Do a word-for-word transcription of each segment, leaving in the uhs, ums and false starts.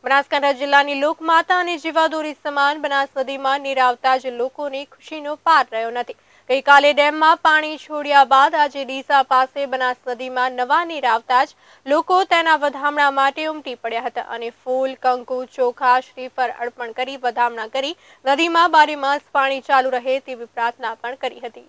બનાસકાંઠા જિલ્લાની લોકમાતા અને જીવાદોરી સમાન બનાસ નદીમાં નીર આવતા જ લોકોની ખુશીનો પાર રહ્યો નથી। ગઈકાલે ડેમમાં પાણી છોડ્યા બાદ આજે ડીસા પાસે બનાસ નદીમાં નવા નીર આવતા જ લોકો તેના વધામણા માટે ઉમટી પડ્યા હતા અને ફૂલ, કંકુ, ચોખા, શ્રીફળ અર્પણ કરી વધામણા કરી નદીમાં બારેમાસ પાણી ચાલુ રહે તેવી પ્રાર્થના પણ કરી હતી।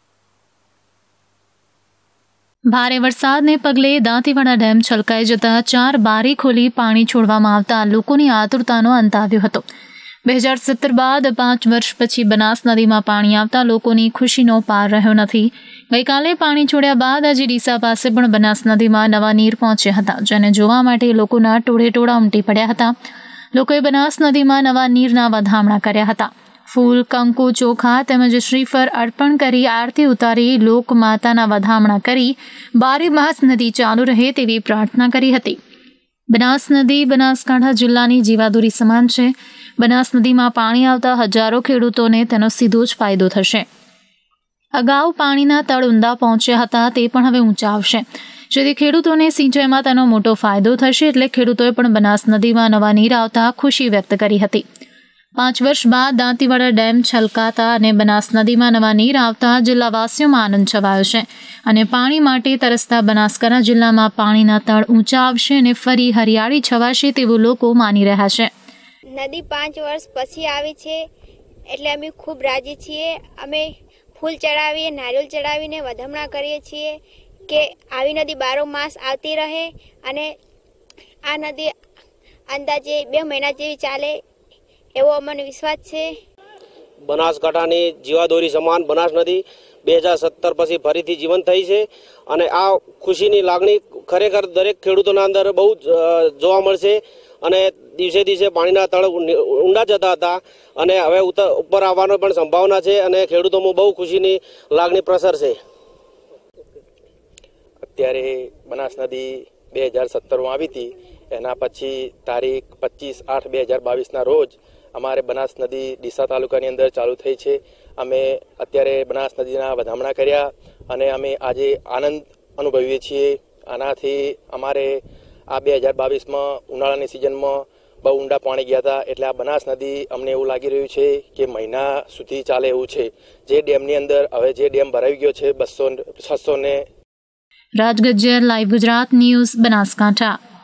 ભારે વરસાદને પગલે દાંતીવાડા ડેમ છલકાઈ જતા ચાર બારી ખોલી પાણી છોડવામાં આવતા લોકોની આતુરતાનો અંત આવ્યો હતો। બે હજાર સત્તર બાદ પાંચ વર્ષ પછી બનાસ નદીમાં પાણી આવતા લોકોની ખુશીનો પાર રહ્યો નથી। ગઈકાલે પાણી છોડ્યા બાદ આજે ડીસા પાસે પણ બનાસ નદીમાં નવા નીર પહોંચ્યા હતા, જેને જોવા માટે લોકોના ટોળે ટોળા ઉમટી પડ્યા હતા। લોકોએ બનાસ નદીમાં નવા નીરના વધામણા કર્યા હતા। ફૂલ, કંકુ, ચોખા તેમજ શ્રીફળ અર્પણ કરી આરતી ઉતારી લોક માતાના વધામણા કરી બારે માસ નદી ચાલુ રહે તેવી પ્રાર્થના કરી હતી। બનાસ નદી બનાસકાંઠા જિલ્લાની જીવાદોરી સમાન છે। બનાસ નદીમાં પાણી આવતા હજારો ખેડૂતોને તેનો સીધો જ ફાયદો થશે। અગાઉ પાણીના તળ ઊંડા પહોંચ્યા હતા, તે પણ હવે ઊંચા આવશે, જેથી ખેડૂતોને સિંચાઈમાં તેનો મોટો ફાયદો થશે। એટલે ખેડૂતોએ પણ બનાસ નદીમાં નવા નીર આવતા ખુશી વ્યક્ત કરી હતી। પાંચ વર્ષ બાદ દાંતીવાડા ડેમ છલકાતા અને બનાસ નદીમાં નવા નીર આવતા જિલ્લાવાસીઓમાં આનંદ છવાયો છે અને પાણી માટે તરસતા બનાસકાંઠા જિલ્લામાં પાણીના તળ ઊંચા આવશે અને ફરી હરિયાળી છવાશે તેવું લોકો માની રહ્યા છે। નદી પાંચ વર્ષ પછી આવી છે એટલે અમે ખૂબ રાજી છીએ। અમે ફૂલ ચડાવીએ, નારિયેળ ચડાવીને વધામણા કરીએ છીએ કે આવી નદી બારો માસ આવતી રહે અને આ નદી અંદાજે બે મહિના જેવી ચાલે એવો અમને વિશ્વાસ છે। બનાસકાંઠાની જીવાદોરી સમાન બનાસ નદી બે હજાર સત્તર પછી ફરીથી જીવંત થઈ છે અને આ ખુશીની લાગણી ખરેખર દરેક ખેડૂતોના અંદર બહુ જોવા મળશે અને દિવસે દિવસે પાણીના તળ ઊંડા જતા હતા અને હવે ઉપર આવવાની પણ સંભાવના છે અને ખેડૂતોમાં બહુ ખુશીની લાગણી પ્રસરશે। અત્યારે બનાસ નદી બે હજાર સત્તરમાં આવી હતી, એના પછી તારીખ પચીસ આઠ બે હજાર બાવીસના રોજ અમારે બનાસ નદી ડીસા તાલુકાની અંદર ચાલુ થઈ છે। અમે અત્યારે બનાસ નદીના વધામણા કર્યા અને અમે આજે આનંદ અનુભવીએ છીએ। આનાથી અમારે આ બે હજાર બાવીસમાં ઉનાળાની સિઝનમાં બહુ ઊંડા પાણી ગયા હતા, એટલે આ બનાસ નદી અમને એવું લાગી રહ્યું છે કે મહિના સુધી ચાલે એવું છે। જે ડેમની અંદર હવે જે ડેમ ભરાઈ ગયો છે બસો છસો ને રાજ ગજ્જર, લાઈવ ગુજરાત ન્યૂઝ, બનાસકાંઠા।